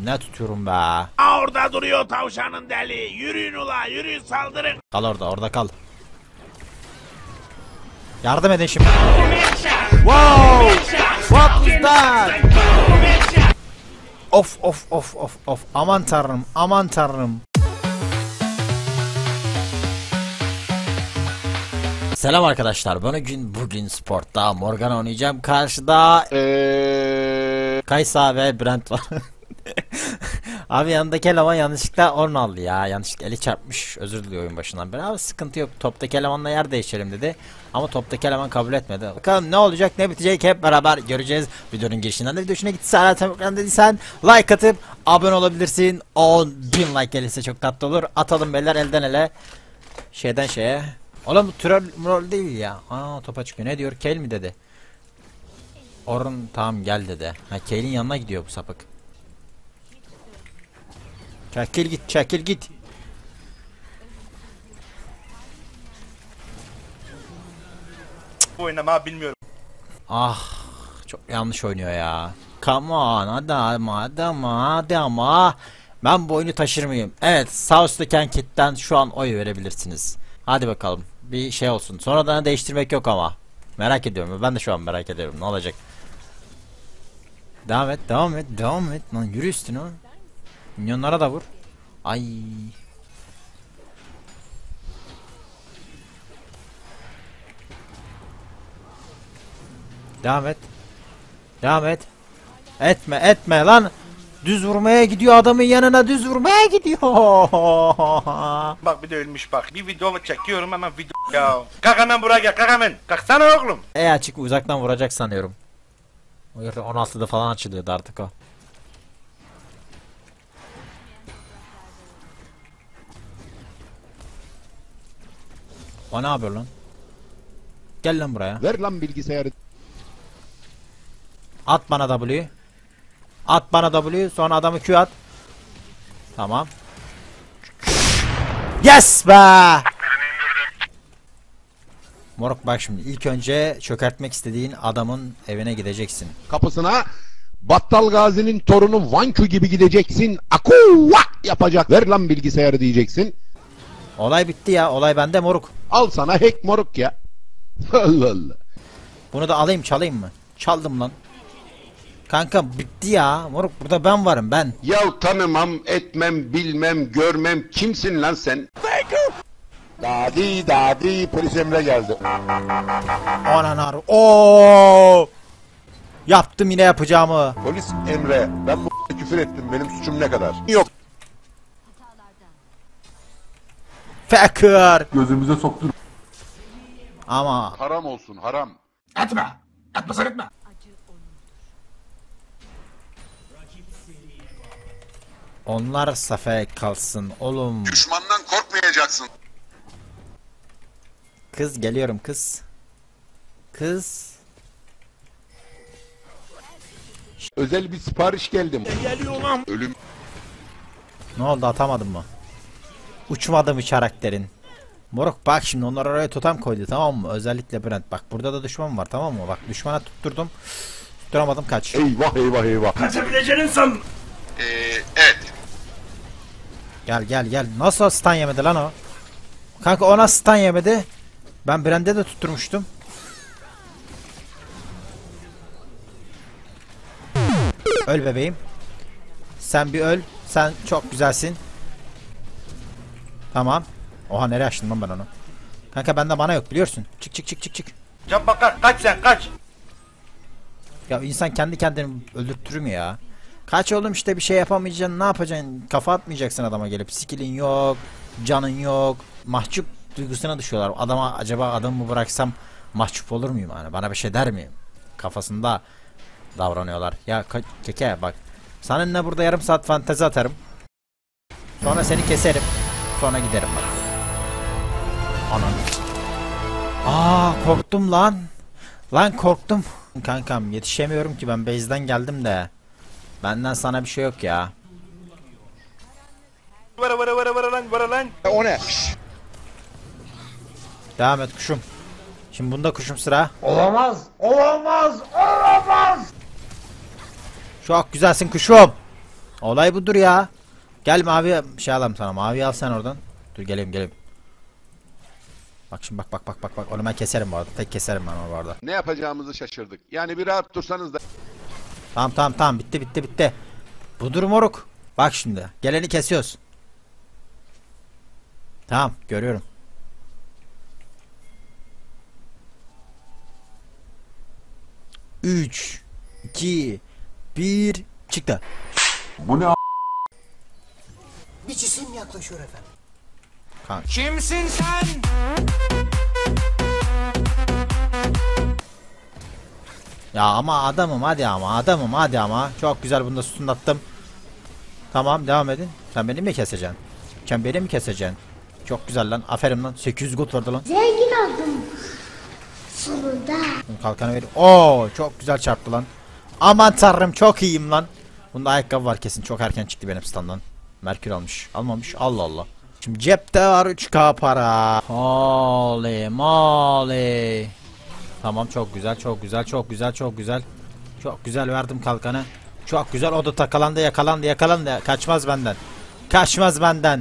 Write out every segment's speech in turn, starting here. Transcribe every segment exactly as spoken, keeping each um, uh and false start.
ne tutuyorum be. Aa, orada duruyor tavşanın deli. Yürüyün ula, yürüyün, saldırın. Kal orada, orada kal. Yardım edin şimdi. Wow! What was that? Of of of of of. Aman tanrım, aman tanrım. Selam arkadaşlar. Bugün bugün sportta Morgana oynayacağım. Karşıda ee... Kaysa ve Brent var. Abi yanındaki eleman yanlışlıkla onu aldı ya. Yanlışlıkla eli çarpmış. Özür diliyor oyun başından beri. Abi sıkıntı yok. Toptaki elemanla yer değiştirelim dedi. Ama toptaki eleman kabul etmedi. Bakalım ne olacak, ne bitecek hep beraber göreceğiz. Videonun girişinden de video hoşuna gittiyse hala tam dediysen like atıp abone olabilirsin. on bin like gelirse çok tatlı olur. Atalım beyler elden ele. Şeyden şeye. Oğlum bu troll mrol değil ya. Aa topa çıkıyor. Ne diyor? Kel mi dedi. Orun tamam gel dedi. Ha Kel'in yanına gidiyor bu sapık. Çekil git, çekil git. Oynama bilmiyorum. Ah çok yanlış oynuyor ya. Come on hadi ama hadi ama hadi ama. Ben bu oyunu taşır mıyım? Evet sağ üstteki anketten şu an oy verebilirsiniz. Hadi bakalım bir şey olsun. Sonradan değiştirmek yok ama. Merak ediyorum. Ben de şu an merak ediyorum. Ne olacak? Devam et, devam et, devam et. Lan yürü üstüne. Minyonlara da vur. Ay. Devam et. Devam et. Etme, etme lan. Düz vurmaya gidiyor, adamın yanına düz vurmaya gidiyor. Bak bir de ölmüş bak. Bir video çekiyorum hemen video ya. Kalk hemen buraya gel, kalk hemen. Kalksana oğlum. E açık uzaktan vuracak sanıyorum. on altıda falan açılıyordu artık o. O ne yapıyor lan? Gel lan buraya. Ver lan bilgisayarı. At bana W. At bana W, sonra adamı Q at. Tamam. Yes be! Moruk bak şimdi ilk önce çökertmek istediğin adamın evine gideceksin. Kapısına Battal Gazi'nin torunu Vanku gibi gideceksin. Akuva yapacak. Ver lan bilgisayarı diyeceksin. Olay bitti ya. Olay bende moruk. Al sana hack moruk ya. Allah Allah. Bunu da alayım çalayım mı? Çaldım lan. Kanka bitti ya. Moruk burada ben varım ben. Ya tanımam, etmem, bilmem, görmem. Kimsin lan sen? Dadi dadi polis Emre geldi. Ananar. Oo! Yaptım yine yapacağımı. Polis Emre, ben bu küfür ettim. Benim suçum ne kadar? Yok. Fakir. Gözümüze soktu. Ama Haram olsun, haram. Etme. Etme sen etme. onlar safaya kalsın oğlum. Düşmandan korkmayacaksın. Kız geliyorum kız. Kız. Özel bir sipariş geldim. Geliyor lan. Ölüm. Ne oldu atamadın mı? Uçmadı mı karakterin? Moruk bak şimdi onlar oraya totem koydu tamam mı? Özellikle Brent. Bak burada da düşman var tamam mı? Bak düşmana tutturdum. Tutturamadım kaç. Eyvah eyvah eyvah. Kaçabileceğini san. Ee, evet. Gel gel gel. Nasıl stun yemedi lan o? Kanka ona stun yemedi. Ben Brent'e de tutturmuştum. Öl bebeğim. Sen bir öl. Sen çok güzelsin. Tamam. Oha nereye açtım lan ben onu? Kanka bende bana yok biliyorsun. Çık çık çık çık çık. Can bakar, kaç sen kaç. Ya insan kendi kendini öldürtür mü ya? Kaç oğlum işte bir şey yapamayacaksın. Ne yapacaksın? Kafa atmayacaksın adama gelip. Skill'in yok. Canın yok. Mahcup duygusuna düşüyorlar. Adama acaba adamı bıraksam mahcup olur muyum? Yani bana bir şey der miyim? Kafasında davranıyorlar. Ya keke bak. Seninle burada yarım saat fantezi atarım. Sonra seni keserim. Sonra giderim bak. Anam. Aa korktum lan. Lan korktum. Kankam yetişemiyorum ki ben base'den geldim de. Benden sana bir şey yok ya. Vara vara vara vara lan vara lan. O ne? Devam et kuşum. Şimdi bunda kuşum sıra. Olamaz. Olamaz. Olamaz. Çok güzelsin kuşum. Olay budur ya. Gel mavi şey alalım sana. Mavi al sen oradan. Dur geleyim geleyim. Bak şimdi bak bak bak bak bak. Onu ben keserim bu arada. Tek keserim ben onu bu arada. Ne yapacağımızı şaşırdık. Yani bir rahat dursanız da. Tamam tamam tamam bitti bitti bitti. Budur moruk. Bak şimdi. Geleni kesiyoruz. Tamam görüyorum. üç iki bir çıktı. Bu ne a- Bir cisim yaklaşıyor efendim. Kanka. Kimsin sen? Ya ama adamım hadi ama adamım hadi ama. Çok güzel bunu da sütunlattım. Tamam devam edin. Sen beni mi keseceksin? Sen beni mi keseceksin? Çok güzel lan. Aferin lan. sekiz yüz gold vardı lan. Zengin oldum. Sonunda. Kalkanı ver. Oo çok güzel çarptı lan. Aman tanrım çok iyiyim lan. Bunda ayakkabı var kesin. Çok erken çıktı benim standdan. Merkür almış. Almamış. Allah Allah. Şimdi cepte var üç K para. Holy moly. Tamam çok güzel çok güzel çok güzel çok güzel. Çok güzel verdim kalkanı. Çok güzel o da takalandı yakalandı yakalandı. Kaçmaz benden. Kaçmaz benden.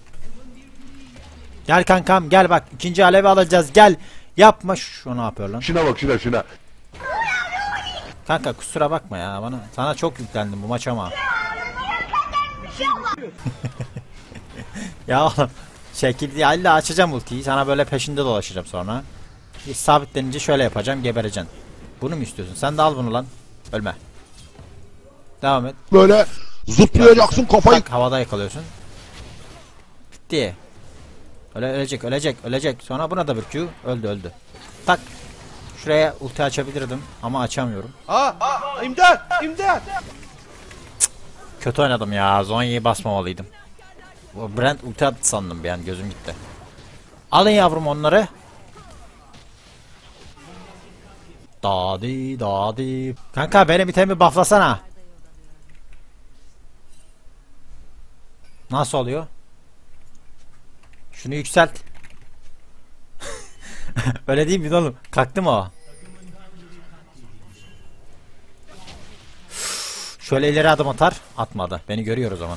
Gel kankam gel bak. İkinci alevi alacağız gel. Yapma şu ne yapıyor lan? Şuna bak şuna şuna. Kanka kusura bakma ya bana. Sana çok yüklendim bu maç ama. Ya oğlum. Şekil ya illa açacağım ultiyi. Sana böyle peşinde dolaşacağım sonra. Bir sabitlenince şöyle yapacağım gebereceksin. Bunu mu istiyorsun? Sen de al bunu lan. Ölme. Devam et. Böyle zıplayacaksın kafayı. Bak havada yakalıyorsun. Bitti. Öyle ölecek ölecek ölecek. Sonra buna da bir Q. Öldü öldü. Tak. Şuraya ulti açabilirdim ama açamıyorum. Aa, aa imdat imdat. Kötü oynadım ya. Zonya'yı basmamalıydım. O Brent ulti attı sandım bir an gözüm gitti. Alın yavrum onları. Dadi dadi. Kanka benim itemi bufflasana. Nasıl oluyor? Şunu yükselt. Öyle değil mi oğlum? Kalktı mı o? Şöyle ileri adım atar. Atmadı. Beni görüyor o zaman.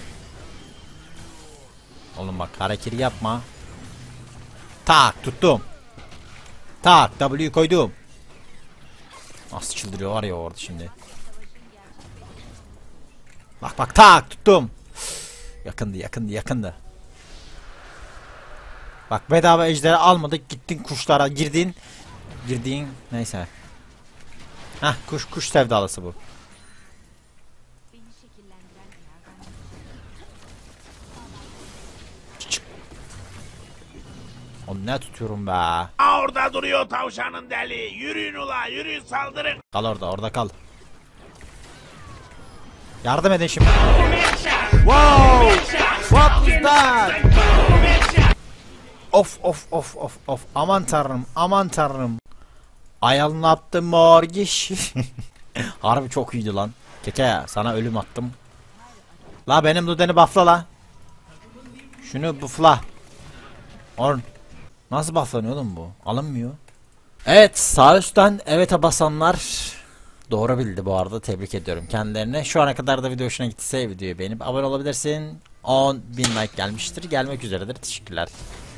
Oğlum bak hareketi yapma. Tak tuttum. Tak W koydum. Nasıl çıldırıyor var ya orada şimdi. Bak bak tak tuttum. Yakındı yakındı yakındı. Bak bedava ejderi almadık gittin kuşlara girdin. Girdiğin neyse. Hah kuş kuş sevdalısı bu. Çık. Onu ne tutuyorum be. Orada duruyor tavşanın deli. Yürüyün ula yürüyün saldırın. Kal orada orada kal. Yardım edin şimdi. Wow! What was that? Of of of of of. Aman tanrım aman tanrım. Ayalın attı morgiş. Harbi çok iyiydi lan. Keke ya sana ölüm attım. La benim Luden'i buffla la. Şunu buffla. Orn. Nasıl bufflanıyor oğlum bu? Alınmıyor. Evet sağ üstten evet'e basanlar doğru bildi bu arada, tebrik ediyorum kendilerine. Şu ana kadar da video hoşuna gittiyse videoyu beğenip abone olabilirsin. on bin like gelmiştir, gelmek üzeredir, teşekkürler.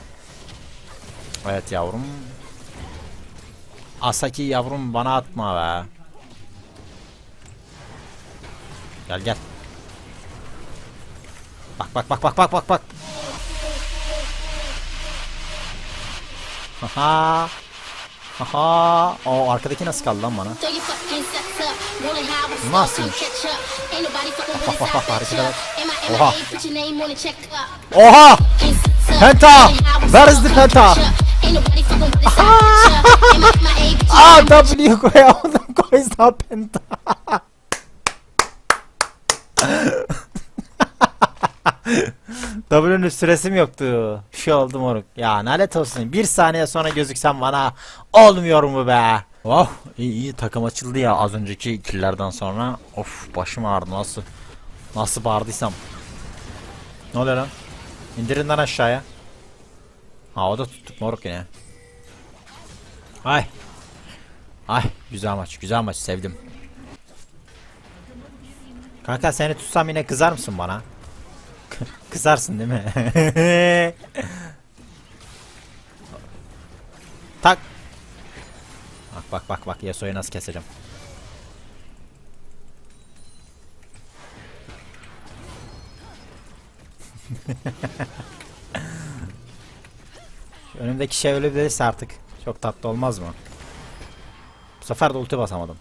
Evet yavrum. Asaki yavrum bana atma be. Gel gel. Bak bak bak bak bak bak bak. Haha. Haha. O arkadaki nasıl kaldı lan bana? Bu nasılmış? Harekete bak. Oha. Oha. Penta. Where is the penta? Aa W koyamadım, koysa penta. W'nun süresi mi yoktu? Şey oldu moruk. Ya lanet olsun. Bir saniye sonra gözüksem bana olmuyor mu be? Oh iyi iyi takım açıldı ya az önceki killerden sonra. Of başım ağrıdı, nasıl nasıl bağırdıysam. Ne oluyor lan? İndirin lan aşağıya. Havada tuttuk moruk yine. Ay. Ay güzel maç güzel maç, sevdim. Kanka seni tutsam yine kızar mısın bana? Kızarsın değil mi? Tak. Bak bak bak bak Yasuo'yu nasıl keseceğim. Şu önümdeki şey öyle değilse artık çok tatlı olmaz mı? Bu sefer de ulti basamadım.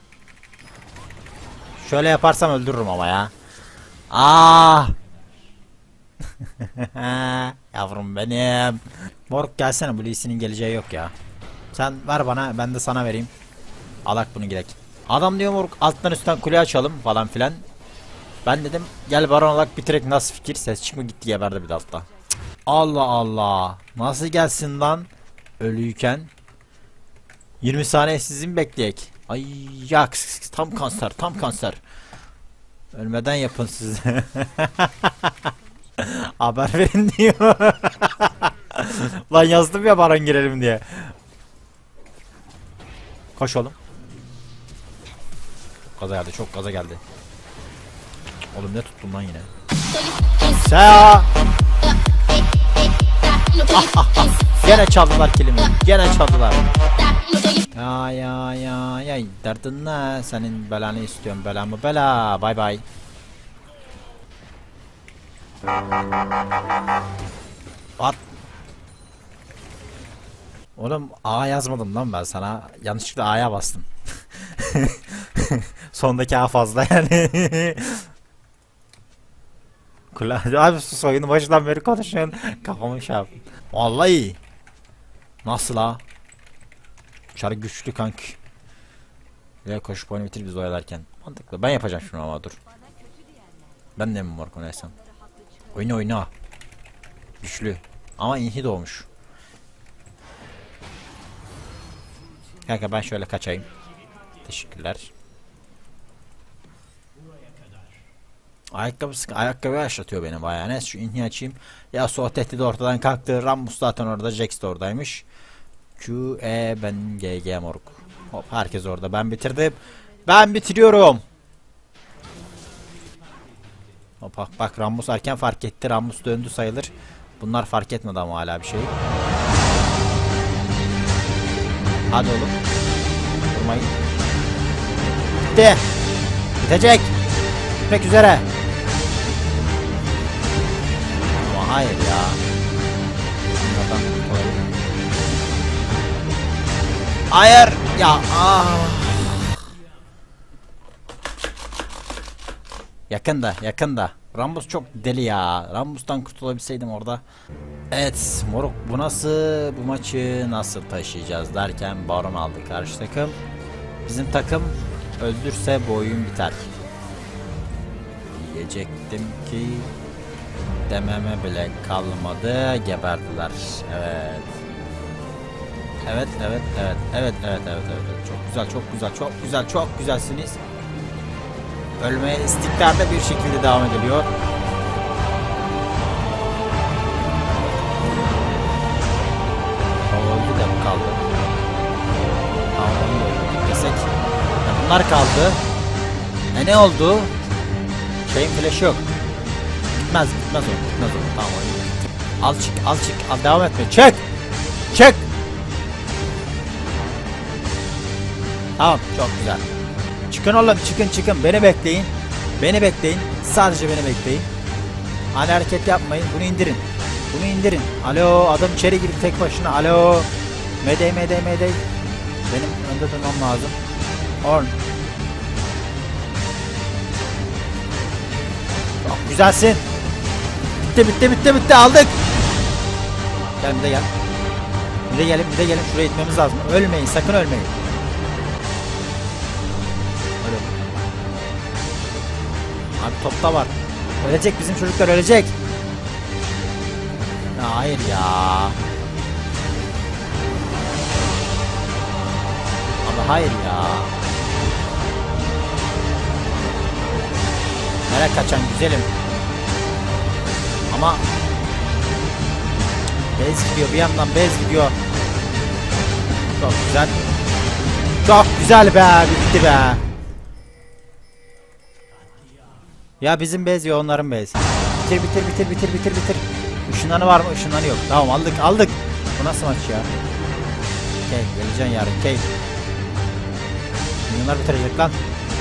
Şöyle yaparsam öldürürüm ama ya. Aa! Yavrum benim. Moruk gelsene, bu Lee Sin'in geleceği yok ya. Sen ver bana, ben de sana vereyim. Alak bunu gidek. Adam diyor moruk alttan üstten kule açalım falan filan. Ben dedim gel baron alak bitirek, nasıl fikir? Ses çıkma gitti, geberdi bir de altta. Cık. Allah Allah. Nasıl gelsin lan? Ölüyken. yirmi saniye sizin bekleyek. Ay ya, tam kanser, tam kanser. Ölmeden yapın siz. Haber verin diyor. Lan yazdım ya baron girelim diye. Koş oğlum. Çok gaza geldi, çok gaza geldi. Oğlum ne tuttum lan yine. Sa. Gene çaldılar kilimi. Gene çaldılar. Ya ya ya ya derdin ne? Senin belanı istiyorum, belamı bela. Bay bay. At. Oğlum A yazmadım lan ben sana. Yanlışlıkla A'ya bastım. Sondaki A fazla yani. Abi sus, oyunu başından beri konuşuyorsun. Kafamı şey yap. Vallahi. Nasıl ha? Çarı güçlü kank. Ya koşup oyunu bitir biz oyalarken. Mantıklı. Ben yapacağım şunu ama dur. Ben de mi var konuysam? Oyna oyna. Güçlü. Ama inhi doğmuş. Kanka ben şöyle kaçayım. Teşekkürler. Ayakkabı sık ayakkabı aşlatıyor beni bayağı. Neyse şu inhi açayım. Ya Yasuo tehdidi ortadan kalktı. Rammus zaten orada. Jax de oradaymış. Q E ben G G moruk. Hop herkes orada. Ben bitirdim. Ben bitiriyorum. Hop bak, bak Rammus erken fark etti. Rammus döndü sayılır. Bunlar fark etmedi ama hala bir şey. Hadi oğlum. Durmayın. Bitti. Bitecek. Bitmek üzere. Ama hayır ya. Hayır ya. Ah. Yakında, yakında. Rammus çok deli ya. Rammus'tan kurtulabilseydim orada. Evet, moruk bu nasıl, bu maçı nasıl taşıyacağız derken baron aldı karşı takım. Bizim takım öldürse bu oyun biter. Diyecektim ki dememe bile kalmadı, geberdiler. Evet. Evet, evet, evet, evet, evet, evet, evet. Çok güzel, çok güzel, çok güzel, çok güzelsiniz. Ölmeye istikrarda bir şekilde devam ediliyor. Öldü de mi kaldı? Tamam, onu da öldürdük desek. Ya bunlar kaldı. E ne oldu? Şeyin flash'ı yok. Gitmez, gitmez o, gitmez o. Tamam, oyun. Al çık, al çık, al devam etme. Çık! Çık! Tamam, çok güzel. Çıkın oğlum, çıkın çıkın, beni bekleyin. Beni bekleyin, sadece beni bekleyin. Hani hareket yapmayın, bunu indirin. Bunu indirin. Alo, adam içeri girdi tek başına. Alo. Medey medey medey. Benim önde durmam lazım. Orn. Çok güzelsin. Bitti bitti bitti bitti, aldık. Gel bir de gel. Bir de gelin bir de gelin, şuraya gitmemiz lazım. Ölmeyin, sakın ölmeyin. Abi topta var. Ölecek, bizim çocuklar ölecek. Ya hayır ya. Abi hayır ya. Nereye kaçan güzelim. Ama bez gidiyor, bir yandan bez gidiyor. Çok güzel. Çok güzel be, bitti be. Ya bizim bez ya onların bez. Bitir bitir bitir bitir bitir bitir. Işınlanı var mı? Işınlanı yok. Tamam aldık aldık. Bu nasıl maç ya? Key geleceksin yarın Key. Milyonlar bitirecek lan.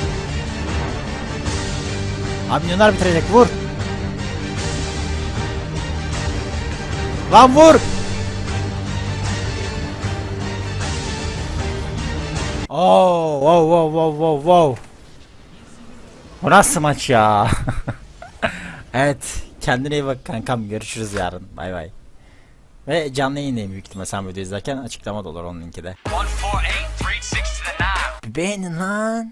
Abi milyonlar bitirecek vur. Lan vur. Oh, wow wow wow wow wow. Bu nasıl maç ya? Evet, kendine iyi bak kankam, görüşürüz yarın. Bay bay. Ve canlı yayındayım büyük ihtimalle sen video izlerken, açıklama da olur onun linki de. Bir beğenin lan.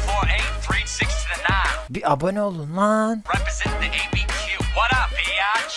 Bir abone olun lan.